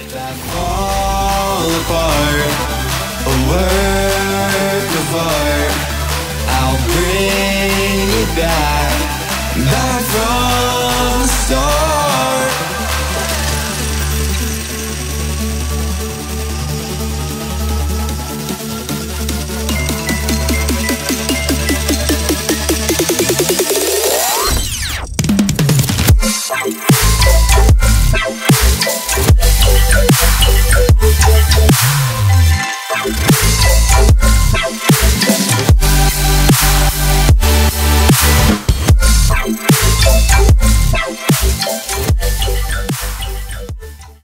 that fall apart, a work of art. I'll bring it back, back from the start.